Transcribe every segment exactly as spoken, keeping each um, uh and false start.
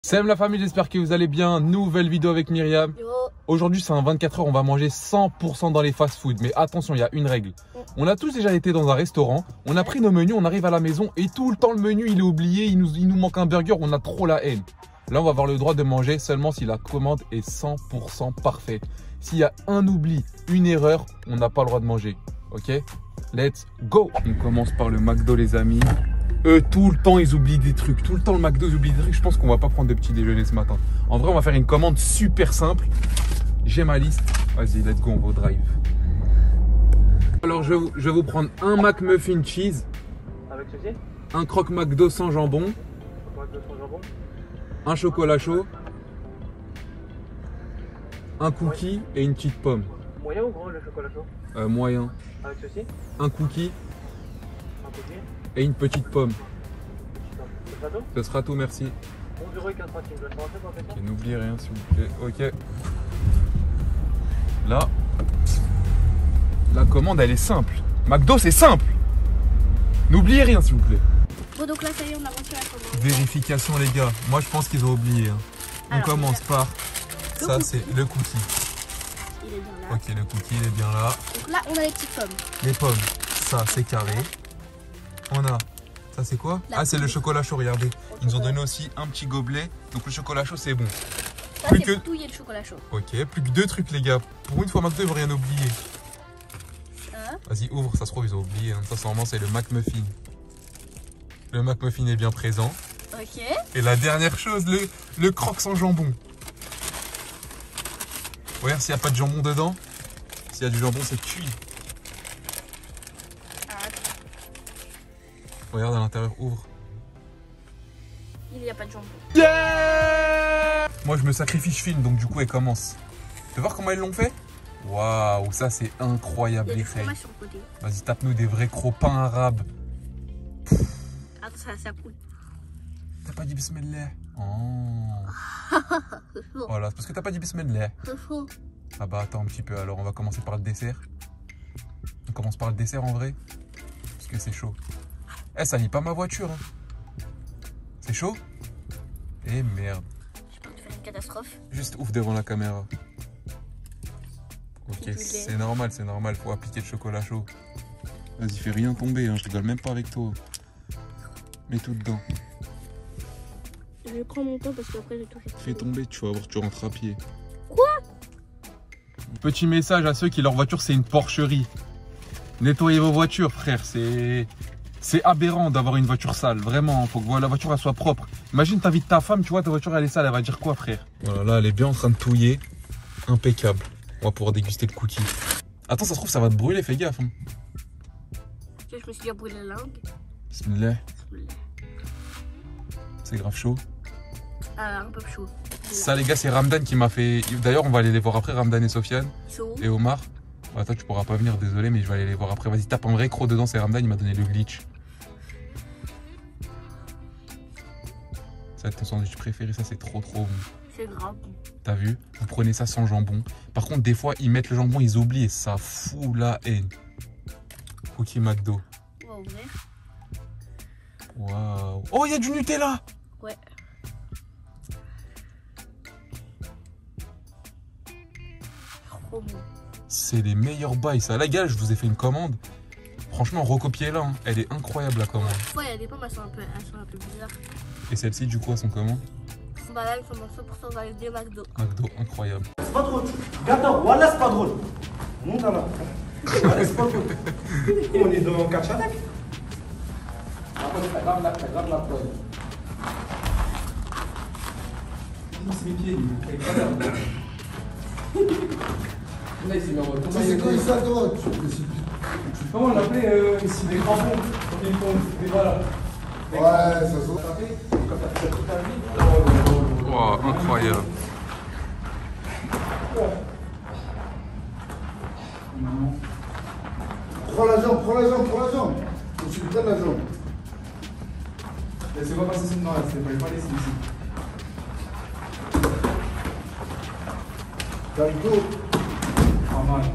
Salut la famille, j'espère que vous allez bien. Nouvelle vidéo avec Myriam. Aujourd'hui c'est un vingt-quatre heures, on va manger cent pour cent dans les fast-food. Mais attention, il y a une règle. On a tous déjà été dans un restaurant, on a pris nos menus, on arrive à la maison et tout le temps le menu il est oublié, il nous, il nous manque un burger, on a trop la haine. Là on va avoir le droit de manger seulement si la commande est cent pour cent parfaite. S'il y a un oubli, une erreur, on n'a pas le droit de manger. Ok? Let's go! On commence par le McDo les amis. Eux, tout le temps, ils oublient des trucs. Tout le temps, le McDo, ils oublient des trucs. Je pense qu'on va pas prendre de petit déjeuner ce matin. En vrai, on va faire une commande super simple. J'ai ma liste. Vas-y, let's go, on va au drive. Alors, je vais, vous, je vais vous prendre un McMuffin cheese. Avec ceci? Un croque McDo sans jambon. McDo sans jambon. Un chocolat chaud. Un cookie et une petite pomme. Moyen ou grand le chocolat chaud? Euh, moyen. Avec ceci? Un cookie Un cookie. et une petite pomme. Ce sera tout? Ce sera tout, merci. onze euros et quinze centimes. Je dois te rentrer pour faire ça? Ok, n'oubliez rien s'il vous plaît. Ok. Là, la commande elle est simple. McDo c'est simple. N'oubliez rien s'il vous plaît. Bon donc là ça y est, on a reçu la commande. Vérification les gars. Moi je pense qu'ils ont oublié. Hein. On Alors, commence par le ça, cookie. c'est le cookie. Il est bien là. Ok, le cookie il est bien là. Donc là on a les petites pommes. Les pommes, ça c'est carré. On a, ça c'est quoi? La Ah c'est le poudre. chocolat chaud, regardez. Ils nous ont chocolat. donné aussi un petit gobelet. Donc le chocolat chaud c'est bon. Ça Plus c'est que- pour touiller le chocolat chaud. Ok, plus que deux trucs les gars. Pour une fois McDo ils vont rien oublier. Hein? Vas-y, ouvre, ça se trouve, ils ont oublié. Hein. Ça, sûrement, c'est le McMuffin. Le McMuffin est bien présent. Ok. Et la dernière chose, le, le croque sans jambon. Regarde s'il n'y a pas de jambon dedans. S'il y a du jambon, c'est cuit. Ah, Regarde à l'intérieur, ouvre. il n'y a pas de jambon. Yeah! Moi, je me sacrifie, je filme, donc du coup, elle commence. Tu veux voir comment ils l'ont fait? Waouh, ça, c'est Il incroyable, y a les du filles. fromage sur le côté. Vas-y, tape-nous des vrais gros pains arabes. Attends, ça, ça coule. T'as pas dit bismillah? Oh. Voilà, c'est parce que t'as pas dit bismillah. C'est chaud. Ah bah attends un petit peu, alors on va commencer par le dessert. On commence par le dessert en vrai. Parce que c'est chaud. Eh, ça lie pas ma voiture. Hein. C'est chaud? Eh merde. Je peux te faire une catastrophe. Juste ouf devant la caméra. Ok, C'est du lait. c'est normal, c'est normal, faut appliquer le chocolat chaud. Vas-y, fais rien tomber, hein. Je rigole même pas avec toi. Mets tout dedans. Je vais prendre mon temps parce qu'après je vais toucher. Fais tomber, tu vas voir, tu rentres à pied. Quoi? Petit message à ceux qui leur voiture c'est une porcherie. Nettoyez vos voitures frère, c'est c'est aberrant d'avoir une voiture sale, vraiment, faut que la voiture elle soit propre. Imagine t'invites ta femme, tu vois ta voiture elle est sale, elle va dire quoi frère? Voilà, là elle est bien en train de touiller, impeccable. On va pouvoir déguster le cookie. Attends, ça se trouve ça va te brûler, fais gaffe. Hein. Je me suis déjà brûlé la langue. Bismillah, c'est grave chaud. Ah, un peu chaud. Ça les gars c'est Ramdan qui m'a fait, d'ailleurs on va aller les voir après, Ramdan et Sofiane. Chaud. Et Omar, bah, toi tu pourras pas venir, désolé, mais je vais aller les voir après. Vas-y, tape un vrai croc dedans, c'est Ramdan, il m'a donné le glitch. Ça va être ton sandwich préféré, ça c'est trop trop bon. C'est grave. T'as vu? Vous prenez ça sans jambon. Par contre, des fois, ils mettent le jambon, ils oublient et ça fout la haine. Cookie McDo. On va ouvrir. Waouh. Oh, il y a du Nutella! Ouais. Trop bon. C'est les meilleurs bails, ça. Là, gars, je vous ai fait une commande. Franchement, recopiez-la. Hein. Elle est incroyable, la commande. Ouais, il y a des pommes, elles sont un peu, elles sont un peu bizarres. Et celle-ci, du coup, elles sont comment? Bah là, ils sont cent pour cent dans les deux McDo. McDo, incroyable. C'est pas drôle. Regarde, voilà, c'est pas drôle. Monte là. Voilà, c'est pas drôle. On est dans catch attack. Regarde la regarde la preuve. C'est mes pieds, là, il s'est mis en mode. Ça, c'est quoi ça, toi? Tu précipites. Comment on l'appelait euh, ici des crampons? Quand ils font des voilà. Ouais, ça se voit. Quand t'as fait toute ta vie. Wow, incroyable. Prends la jambe, prends la jambe, prends la jambe. Faut que tu prennes la jambe. Laissez-moi passer cette non, c'est pas les ici. Calme-toi. Pas mal.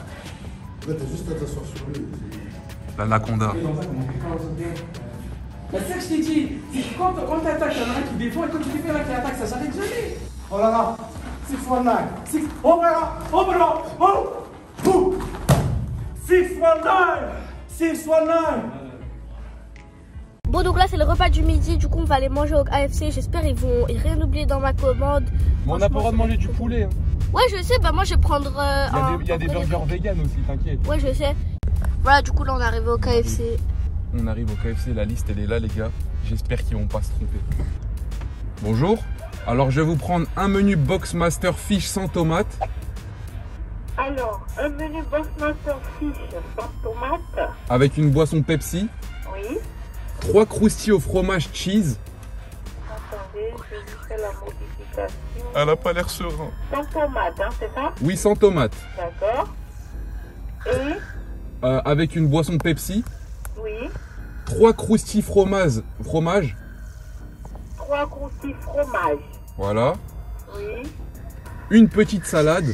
Là, t'as juste à t'asseoir sur lui. L'anaconda. Et dans ça, comment quelqu'un va sauter Bah, c'est ça que je t'ai dit. C'est que quand, quand t'attaques, y'en a un qui défend et quand tu défends, y'en a un qui attaque, ça s'arrête jamais. Oh là là, six one nine. Six. Oh là, oh là, oh. Ouh. Six one nine. Six one nine. Bon, donc là c'est le repas du midi, du coup on va aller manger au K F C. J'espère ils vont rien oublier dans ma commande. Mais on n'a pas le droit de manger du poulet. Hein. Ouais, je sais, bah moi je vais prendre. Euh, il y a un, des, il y a des burgers vegan aussi, t'inquiète. Ouais, je sais. Voilà, du coup là on est arrivé au K F C. On arrive au K F C, la liste elle est là les gars. J'espère qu'ils vont pas se tromper. Bonjour. Alors je vais vous prendre un menu Boxmaster Fish sans tomate. Alors, un menu Boxmaster Fish sans tomate. Avec une boisson Pepsi. Oui. Trois croustilles au fromage cheese. Attendez, je vous fais la modification. Elle a pas l'air serein. Sans tomate, hein, c'est ça? Oui, sans tomate. D'accord. Et euh, avec une boisson Pepsi. Oui. Trois croustilles fromage. fromage. Trois croustilles fromage. Voilà. Oui. Une petite salade.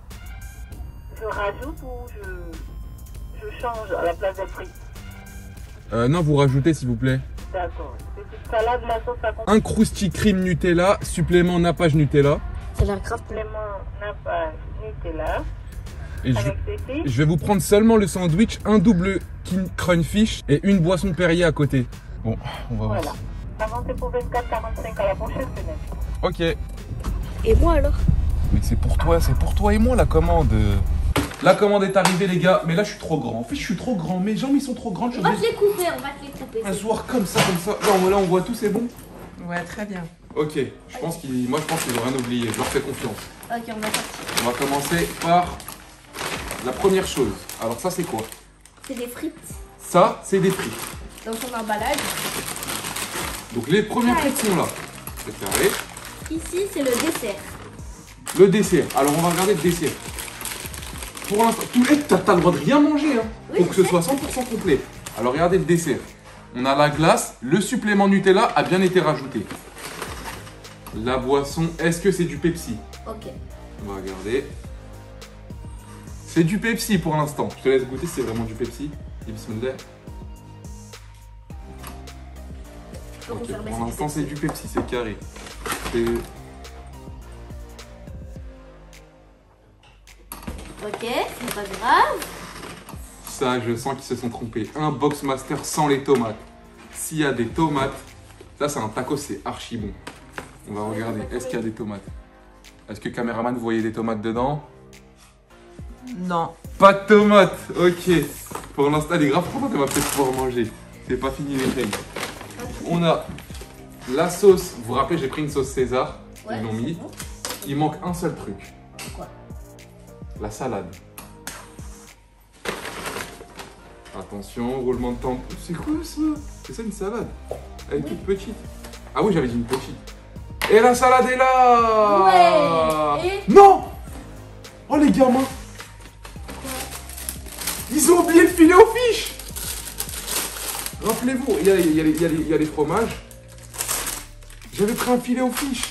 Je rajoute ou je, je change à la place des frites? Euh, non, vous rajoutez s'il vous plaît. D'accord. Petite salade, la sauce à Un croustilles crème Nutella, supplément nappage Nutella. Ça a l'air grave. complément nappage Nutella. Et je, Avec ceci. je vais vous prendre seulement le sandwich, un double King Crunch Fish et une boisson Perrier à côté. Bon, on va voir. Voilà. Avancez pour vingt-quatre quarante-cinq à la prochaine fenêtre. Ok. Et moi alors? Mais c'est pour toi, c'est pour toi et moi la commande. La commande est arrivée les gars, mais là je suis trop grand. En fait je suis trop grand, mes jambes ils sont trop grandes. On va te les couper, on va te les couper. Un soir comme ça, comme ça. Là, là on voit tout, c'est bon? Ouais, très bien. Ok, je pense qu'ils, moi je pense qu'ils ont rien oublié, je leur fais confiance. Ok, on va partir. On va commencer par la première chose. Alors ça c'est quoi? C'est des frites Ça c'est des frites. dans son emballage. Donc les premières frites sont là. C'est carré. Ici c'est le dessert. Le dessert. Alors on va regarder le dessert. Pour l'instant, tout est, t'as t'as le droit de rien manger, hein. Oui, Faut que ce soit cent pour cent complet. Alors regardez le dessert. On a la glace, le supplément Nutella a bien été rajouté. La boisson, est-ce que c'est du Pepsi? Ok. On va regarder. C'est du Pepsi pour l'instant. Je te laisse goûter si c'est vraiment du Pepsi. Et bismillah. Faut Ok, conserver pour ça. l'instant c'est du Pepsi, c'est carré. C'est... Ok, c'est pas grave. Ça, je sens qu'ils se sont trompés. Un Boxmaster sans les tomates. S'il y a des tomates, ça c'est un taco, c'est archi bon. On va regarder, est-ce qu'il y a des tomates? Est-ce que caméraman, vous voyez des tomates dedans? Non. Pas de tomates, ok. Pour l'instant, elle est grave contente, elle va peut-être pouvoir manger. C'est pas fini les règles. On a la sauce, vous vous rappelez, j'ai pris une sauce César, Ouais, ils l'ont c'est mis. bon. Il manque un seul truc. Quoi? La salade. Attention, roulement de tambour. C'est quoi ça? C'est ça une salade? Elle est toute petite. Ah oui, j'avais dit une petite. Et la salade est là! Ouais. Et Non! Oh les gamins! Ils ont oublié le filet aux fiches! Rappelez-vous, il y a, il y a les- il y a les- il y a les fromages. J'avais pris un filet aux fiches.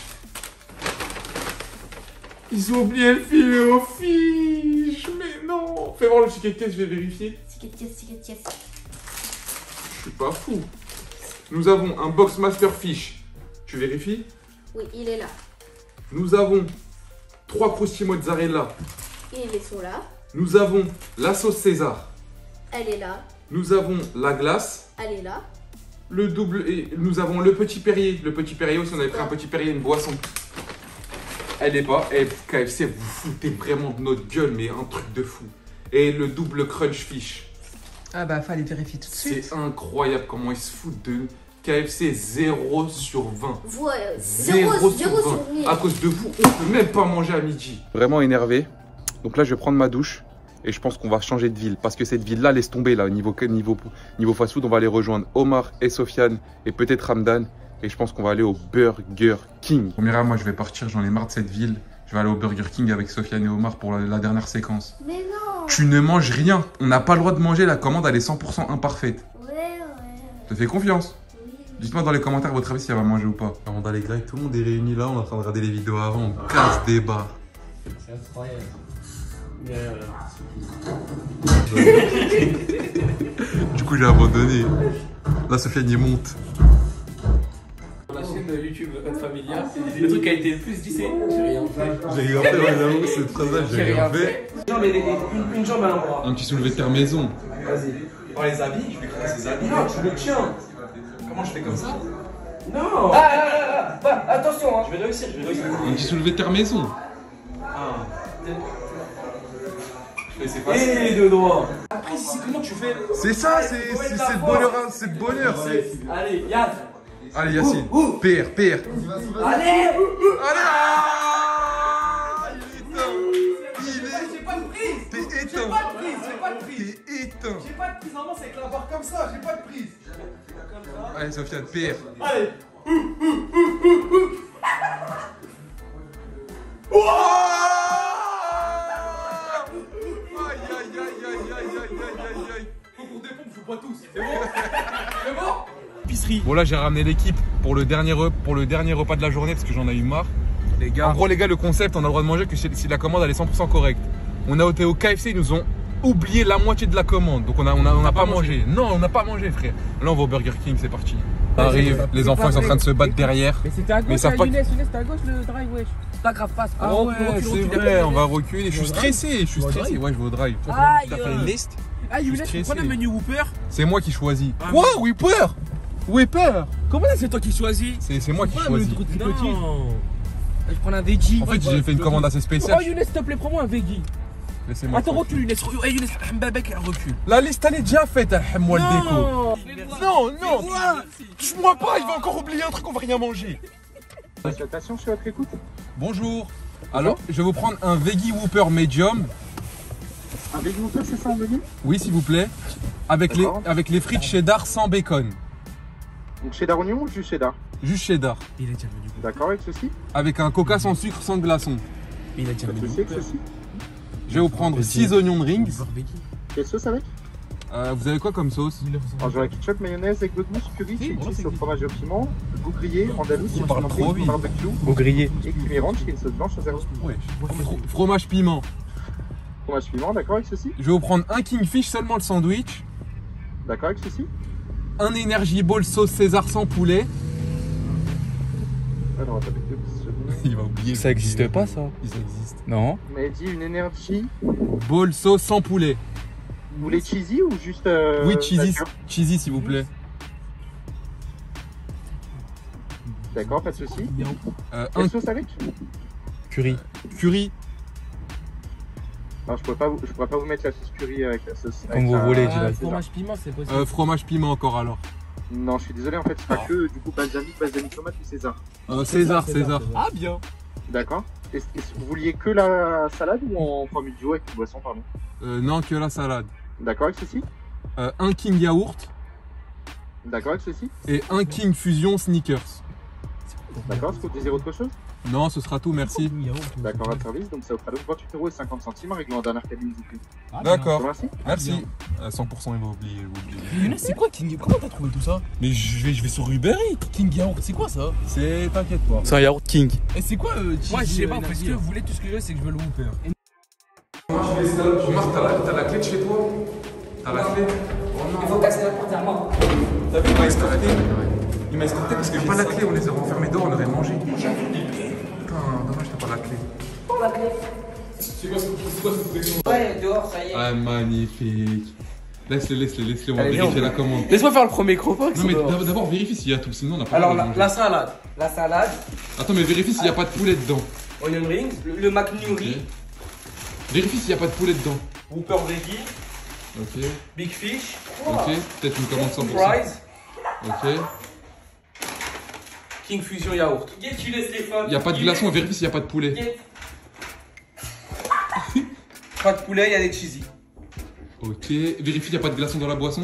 Ils ont oublié le filet aux fiches! Mais non! Fais voir le ticket de caisse, je vais vérifier. Ticket, ticket, ticket, ticket. Je suis pas fou. Nous avons un Boxmaster Fish. Tu vérifies? Oui, il est là. Nous avons trois croustilles mozzarella. Ils sont là. Nous avons la sauce César. Elle est là. Nous avons la glace. Elle est là. Le double et nous avons le petit Perrier. Le petit Perrier aussi, on avait pris un petit Perrier, une boisson. Elle est pas. Et K F C, vous foutez vraiment de notre gueule, mais un truc de fou. Et le double Crunch Fish. Ah bah fallait vérifier tout de suite. C'est incroyable comment ils se foutent de nous. K F C zéro sur vingt. Vous, euh, zéro zéro sur sur vingt. mille. À cause de vous, on peut même pas manger à midi. Vraiment énervé. Donc là, je vais prendre ma douche. Et je pense qu'on va changer de ville. Parce que cette ville-là, laisse tomber. Là, niveau, niveau, niveau fast-food, on va aller rejoindre Omar et Sofiane. Et peut-être Ramdan. Et je pense qu'on va aller au Burger King. Première, moi, je vais partir. J'en ai marre de cette ville. Je vais aller au Burger King avec Sofiane et Omar pour la, la dernière séquence. Mais non. Tu ne manges rien. On n'a pas le droit de manger. La commande, elle est cent pour cent imparfaite. Ouais, ouais. Je te fais confiance. Oui. Dites-moi dans les commentaires votre avis si elle va manger ou pas. On a les Grecs, tout le monde est réuni là, on est en train de regarder les vidéos avant, on casse des barres. C'est incroyable. Mais euh, Du coup, j'ai abandonné. Là, Sofiane, il monte. La chaîne YouTube Code Familia, le truc qui a été le plus dit, c'est j'ai rien fait. J'ai rien fait, j'avoue, cette phrase-là, j'ai rien fait. Une jambe, une, une jambe à l'endroit. Un petit soulevé de terre maison. Vas-y. Oh, les habits, je vais créer ses habits. Non, tu le tiens. Comment je fais comme ça? Non. Ah, ah, ah, ah, attention, hein. Je vais réussir, je vais réussir. Un petit soulevé de terre maison. Ah. C'est facile. Et les deux doigts. Après, ici, comment tu fais? C'est ça, c'est le bonheur, c'est le bonheur. Allez, Yann. Allez, Yacine. P R, P R. Allez. Allez. Ah, il est éteint. Il est. J'ai pas de prise. T'es éteint. J'ai pas de prise, j'ai pas de prise. T'es éteint. J'ai pas de prise, normalement, c'est avec la barre comme ça, j'ai pas de prise. Allez, Sofiane, P R. Allez. Bon là j'ai ramené l'équipe pour le dernier re- pour le dernier repas de la journée parce que j'en ai eu marre. Les gars. En gros les gars, le concept, on a le droit de manger que si si la commande elle est cent pour cent correcte. On a été au K F C, ils nous ont oublié la moitié de la commande, donc on a on a, on a pas, pas mangé. mangé. Non, on n'a pas mangé, frère. Là on va au Burger King, c'est parti. Ça arrive, les enfants ils sont en train de se battre derrière. Mais c'était à gauche, ça là, pas... Younes, Younes, c'était à gauche le drive, wesh. C'est pas grave, passe. Ah ouais, c'est vrai, on va reculer. Je suis stressé, je suis stressé. Ouais, je vais au drive. Aïe. T'as fait une liste? Ah, Younes, tu prends le menu Whooper. C'est moi qui choisis. Quoi, Whooper? Whooper? Comment ça, c'est toi qui choisis? C'est moi qui choisis. Non. Je prends un veggie. En fait, j'ai fait une commande assez spéciale. Oh, Younes, s'il te plaît, prends-moi un veggie. Laissez-moi. Attends, recule, Younes. Hey, Younes, Mbabek, recule. La liste, elle est déjà faite, moi le déco. Non, non, touche-moi pas, il va encore oublier un truc, on va rien manger. Attention, je suis à votre écoute. Bonjour. Alors, je vais vous prendre un Veggie Whopper Medium. Un Veggie Whopper, c'est ça en menu? Oui, s'il vous plaît. Avec les, avec les frites cheddar sans bacon. Donc cheddar oignon ou juste cheddar? Juste cheddar. Il est déjà venu. D'accord, avec ceci? Avec un coca sans sucre, sans glaçon. Il est déjà venu. Ceci, avec ceci? Je vais vous prendre six oignons de rings. Quelle sauce avec? Euh, vous avez quoi comme sauce? Alors j'aurai ketchup, mayonnaise, avec de mousse, curry, chili cheese au fromage et au piment, goût grillé, andalou, Il parle trop vite. barbecue, Au grillé. et creamy ranch, qui est une sauce blanche à zéro. Ouais. Fro- Fromage piment. Fromage piment, d'accord avec ceci? Je vais vous prendre un Kingfish, seulement le sandwich. D'accord avec ceci? Un Energy Ball sauce César sans poulet. Alors attendez deux petites secondes. Il va oublier. Ça existe pas, ça? Ça existe. Non. Vous m'avez dit une énergie. Ball sauce sans poulet. Vous voulez cheesy ou juste euh, Oui, cheesy, nature? cheesy s'il vous plaît. D'accord, pas de souci. Euh, Quelle un sauce avec? Curry. curry. Alors je pourrais pas vous, je pourrais pas vous mettre la sauce curry avec la sauce. Comme avec vous la- voulez, la- tu l'as. Fromage. piment, c'est possible. Euh, fromage piment encore alors. Non, je suis désolé, en fait, ce sera que du coup balsamique, balsamique tomate ou César. Euh, César, César. Ah, bien. D'accord. Est-ce que vous vouliez que la salade ou en formule duo avec une boisson, pardon? Euh, non, que la salade. D'accord avec ceci? Euh, un King Yaourt D'accord avec ceci? et un King Fusion Sneakers. D'accord, est-ce que vous désirez autre chose? Non, ce sera tout, merci. D'accord, à service, donc ça vous fera donc vingt-huit euros et cinquante centimes en réglant en dernière cabine du prix. D'accord, Merci. merci. À cent pour cent, il va oublier. il va oublier. Younes, c'est quoi King? Comment t'as trouvé tout ça? Mais je vais, je vais sur Uber Eats. King Yaourt, c'est quoi ça? C'est, t'inquiète pas. C'est un yaourt King. Et c'est quoi euh, Moi, je sais pas, euh, parce que vous voulez, tout ce que je veux, c'est que je veux le Whooper. Omar, t'as la, t'as la clé de chez toi? T'as la clé? Il faut casser la porte à moi. T'as vu, il m'a escorté. Il m'a escorté parce que j'ai pas la clé, on les aurait enfermés dehors, on aurait mangé. Putain, dommage, t'as pas la clé. C'est quoi ce protection? Ouais, dehors, ça y est. Ah, magnifique. Laisse-le, laisse-le, laisse-le, on va Allez, vérifier viens, la commande. Laisse-moi faire le premier croquant. Non, mais d'ab- d'abord vérifie s'il y a tout, sinon on n'a pas Alors, le droit la, de la manger. salade. La salade, Attends, mais vérifie s'il n'y a pas de poulet dedans. onion rings, le, le McNuri, Vérifie s'il n'y a pas de poulet dedans. Whopper veggie, Ok, Big Fish, ok. Peut-être une commande cent pour cent. Fries, Ok. King Fusion Yaourt. Get, tu laisses les femmes. Il n'y a pas de glaçon, vérifie s'il n'y a pas de poulet. Get. Pas de poulet, il y a des cheesy. Ok. Vérifie qu'il n'y a pas de glaçon dans la boisson.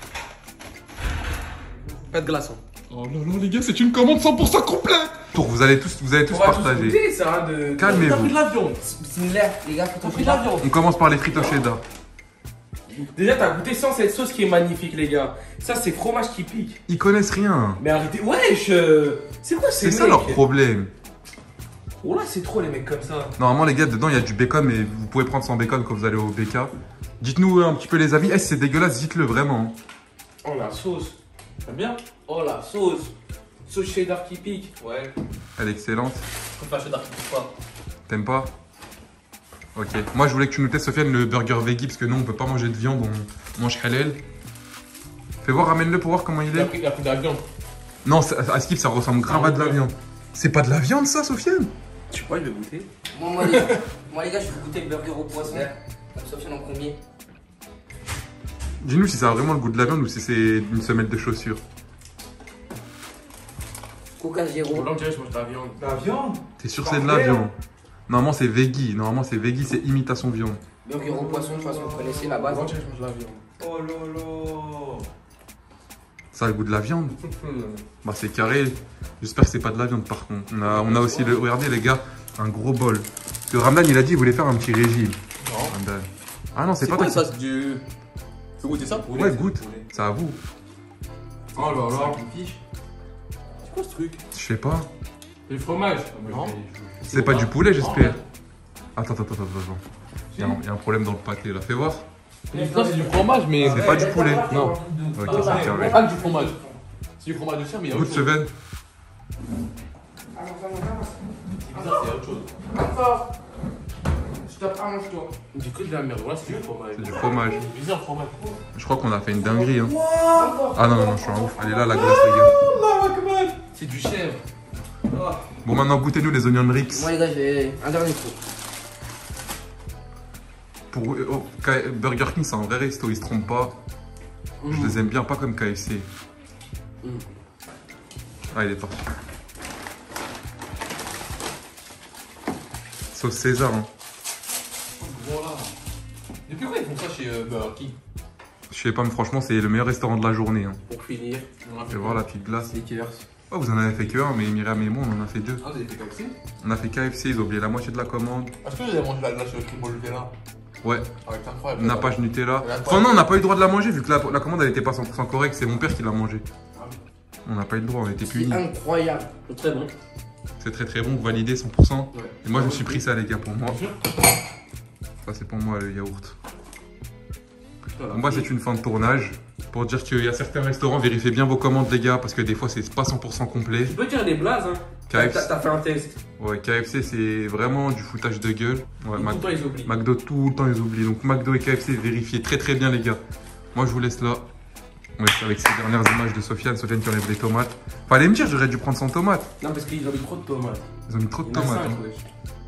Pas de glaçon. Oh là là, les gars, c'est une commande cent pour cent complète. Tour, vous allez tous, vous allez tous On va tous partager. goûter, ça a de. Calmez-vous. T'as pris de la viande. Bismillah, les gars, t'as pris de la viande. On commence par les frites au cheddar. Déjà, t'as goûté sans cette sauce qui est magnifique, les gars. Ça, c'est fromage qui pique. Ils connaissent rien. Mais arrêtez. Wesh euh, c'est quoi ces C'est mecs? ça leur problème. Oh là, c'est trop les mecs comme ça. Normalement, les gars, dedans, il y a du bacon, mais vous pouvez prendre sans bacon quand vous allez au B K. Dites-nous un petit peu les avis. Eh, si c'est dégueulasse, dites-le vraiment. Oh la sauce. T'aimes bien? Oh la sauce. Sauce cheddar qui pique. Ouais. Elle est excellente. Je préfère cheddar qui pique pas. T'aimes pas? Ok. Moi, je voulais que tu nous testes, Sofiane, le burger veggie, parce que nous, on peut pas manger de viande, on mange halal. Fais voir, ramène-le pour voir comment il Il a est. pris, il a pris de la viande. Non, ça- à Skip, ça ressemble grave à de la viande. C'est pas de la viande, ça, Sofiane? Je sais pas, il veut goûter. Moi, moi, les, moi, les gars, je vais goûter le burger au poisson. Comme Sofiane en premier. Dis-nous si ça a vraiment le goût de la viande ou si c'est une semelle de chaussures. Coca zéro. Là, on dirait que je mange de la viande. La viande? T'es sûr que c'est de la viande? Normalement, c'est veggie. Normalement, c'est veggie, c'est imitation viande. Burger au poisson, de toute façon, vous connaissez la base. On dirait que je mange de la viande. Oh lolo. Ça a le goût de la viande? Bah, c'est carré. J'espère que c'est pas de la viande, par contre. On a, on a aussi, le, regardez, les gars, un gros bol. Parce que Ramdan, il a dit qu'il voulait faire un petit régime. Non. Ramdan. Ah non, c'est C'est pas quoi toi. ça? C'est du. Tu peux goûter ça? Ouais, goûte. C'est à vous. Oh là là. C'est quoi ce truc? Je sais pas. C'est du fromage. Non. C'est pas du poulet, j'espère. Attends, attends, attends, attends. Il y, a un, il y a un problème dans le pâté là. Fais voir. Non, c'est du fromage, mais. C'est pas du poulet. Non. Ok, c'est carré. Pas que du fromage. C'est du fromage de chien, mais il y a Goûte autre ce chose. veine. C'est bizarre, c'est autre chose. Stop, allonge-toi. Du coup, de la merde. Voilà, c'est du fromage. C'est du fromage. C'est bizarre, le fromage. Je crois qu'on a fait une dinguerie. Hein. Ah non, non, non, je suis un ouf. Elle est là, la glace, les gars. C'est du chèvre. Bon, maintenant, goûtez-nous les oignons Rix. Moi, les gars, j'ai un dernier coup. Pour oh, K- Burger King, c'est un vrai resto, ils se trompent pas. Je les aime bien, pas comme K F C. Mm. Ah, il est parti. Sauce César. Hein. Voilà. Depuis quand ils font ça chez euh, Burger King? Je sais pas, mais franchement, c'est le meilleur restaurant de la journée. Hein. Pour finir, on a Fais voir la petite glace. Snickers. Oh, vous en avez fait que un, mais Myriam et moi, on en a fait deux. Ah, vous avez fait K F C? On a fait K F C, ils ont oublié la moitié de la commande. Est-ce que vous avez mangé la glace au crème au Nutella? Ouais, Avec incroyable. nappage Nutella. La Enfin, non, on n'a pas eu le droit de la manger vu que la, la commande elle était pas cent pour cent correcte. C'est mon père qui l'a mangé. Ah oui. On n'a pas eu le droit, on a été punis. C'est incroyable. C'est très bon. C'est très très bon, validé cent pour cent. Ouais. Et moi, je me suis pris ça, les gars, pour moi. Bien sûr. Ça, c'est pour moi le yaourt. Voilà. Moi, c'est une fin de tournage. Pour dire qu'il y a certains restaurants, vérifiez bien vos commandes, les gars, parce que des fois, c'est pas cent pour cent complet. Tu peux dire des blazes, hein? K F C, T'as t'as fait un test. ouais, K F C, c'est vraiment du foutage de gueule. Ouais, Tout Mac- le temps, ils oublient. McDo, tout le temps, ils oublient. Donc, McDo et K F C, vérifiez très très bien, les gars. Moi, je vous laisse là. Ouais, avec ces dernières images de Sofiane. Sofiane qui enlève les tomates. Fallait me dire, j'aurais dû prendre sans tomates. Non, parce qu'ils ont mis trop de tomates. Ils ont mis trop de Il y en a tomates. cinq, hein. wesh.